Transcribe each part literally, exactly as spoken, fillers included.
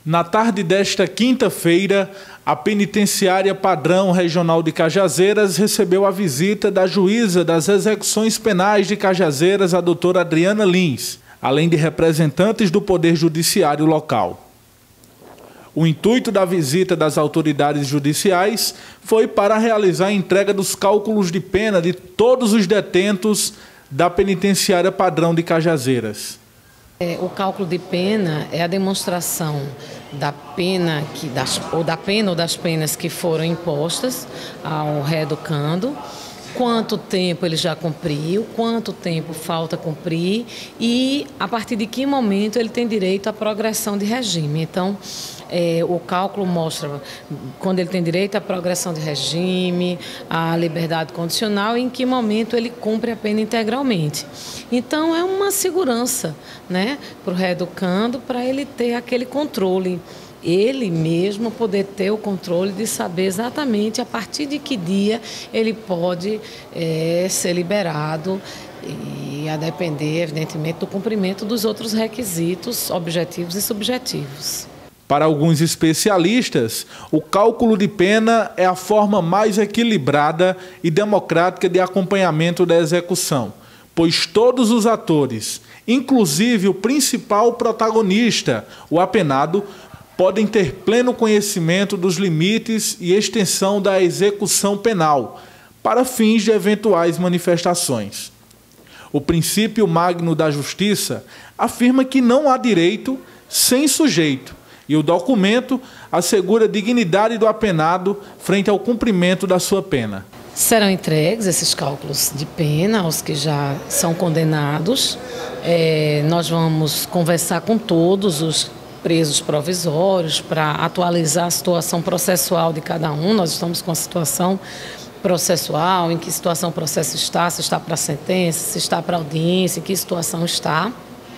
Na tarde desta quinta-feira, a Penitenciária Padrão Regional de Cajazeiras recebeu a visita da juíza das execuções penais de Cajazeiras, a doutora Adriana Lins, além de representantes do Poder Judiciário local. O intuito da visita das autoridades judiciais foi para realizar a entrega dos cálculos de pena de todos os detentos da Penitenciária Padrão de Cajazeiras. É, o cálculo de pena é a demonstração da pena, que, das, ou da pena ou das penas que foram impostas ao reeducando, quanto tempo ele já cumpriu, quanto tempo falta cumprir e a partir de que momento ele tem direito à progressão de regime. Então, é, o cálculo mostra quando ele tem direito à progressão de regime, à liberdade condicional e em que momento ele cumpre a pena integralmente. Então, é uma segurança, né, para o reeducando, para ele ter aquele controle. Ele mesmo poder ter o controle de saber exatamente a partir de que dia ele pode é, ser liberado e a depender, evidentemente, do cumprimento dos outros requisitos objetivos e subjetivos. Para alguns especialistas, o cálculo de pena é a forma mais equilibrada e democrática de acompanhamento da execução, pois todos os atores, inclusive o principal protagonista, o apenado, podem ter pleno conhecimento dos limites e extensão da execução penal para fins de eventuais manifestações. O princípio magno da justiça afirma que não há direito sem sujeito e o documento assegura a dignidade do apenado frente ao cumprimento da sua pena. Serão entregues esses cálculos de pena aos que já são condenados. É, nós vamos conversar com todos os presos provisórios para atualizar a situação processual de cada um. Nós estamos com a situação processual, em que situação o processo está, se está para sentença, se está para audiência, em que situação está.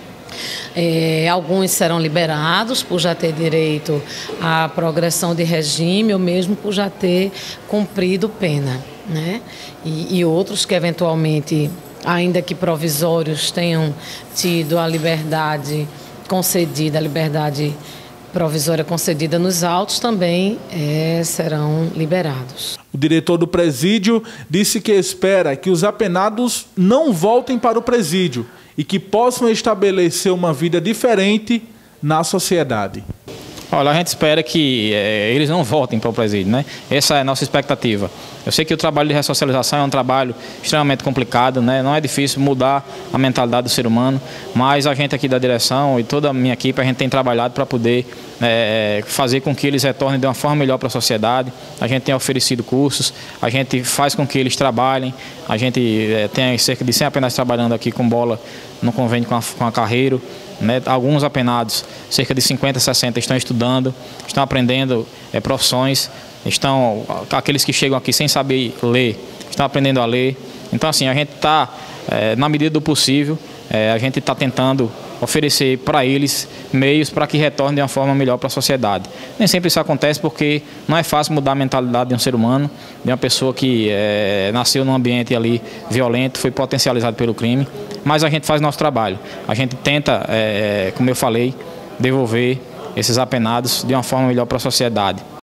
É, alguns serão liberados por já ter direito à progressão de regime ou mesmo por já ter cumprido pena, né? E, e outros que eventualmente, ainda que provisórios, tenham tido a liberdade concedida, a liberdade provisória concedida nos autos, também é, serão liberados. O diretor do presídio disse que espera que os apenados não voltem para o presídio e que possam estabelecer uma vida diferente na sociedade. Olha, a gente espera que é, eles não voltem para o presídio, né? Essa é a nossa expectativa. Eu sei que o trabalho de ressocialização é um trabalho extremamente complicado, né? Não é difícil mudar a mentalidade do ser humano, mas a gente aqui da direção e toda a minha equipe, a gente tem trabalhado para poder é, fazer com que eles retornem de uma forma melhor para a sociedade. A gente tem oferecido cursos, a gente faz com que eles trabalhem, a gente é, tem cerca de cem apenas trabalhando aqui com bola no convênio com a, com a Carreiro. Né? Alguns apenados, cerca de cinquenta, sessenta, estão estudando, estão aprendendo é, profissões, estão, aqueles que chegam aqui sem saber ler, estão aprendendo a ler. Então, assim, a gente está, é, na medida do possível, é, a gente está tentando oferecer para eles meios para que retornem de uma forma melhor para a sociedade. Nem sempre isso acontece porque não é fácil mudar a mentalidade de um ser humano, de uma pessoa que é, nasceu num ambiente ali violento, foi potencializado pelo crime, mas a gente faz nosso trabalho. A gente tenta, é, como eu falei, devolver esses apenados de uma forma melhor para a sociedade.